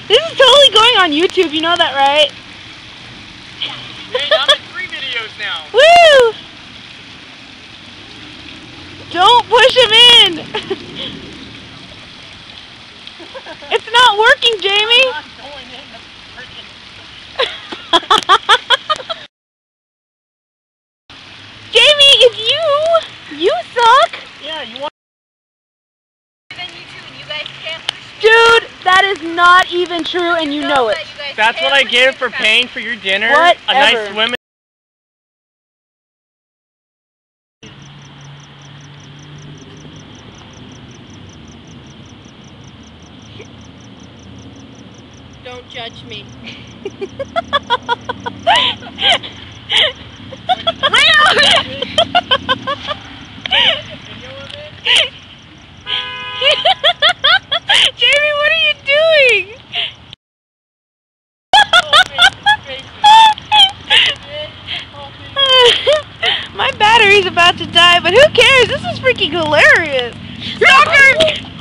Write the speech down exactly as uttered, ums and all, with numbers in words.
This is totally going on YouTube, you know that, right? Hey, I'm in three videos now. Woo! Don't push him in! It's not working, Jaimee! I'm not going in the freaking... Jaimee, it's you! You suck! Yeah, you want... Dude, that is not even true and you know it. That's what I get for paying for your dinner? Whatever. A nice swim. Don't judge me. Jaimee, what are you doing? My battery's about to die, but who cares? This is freaking hilarious. Stalker!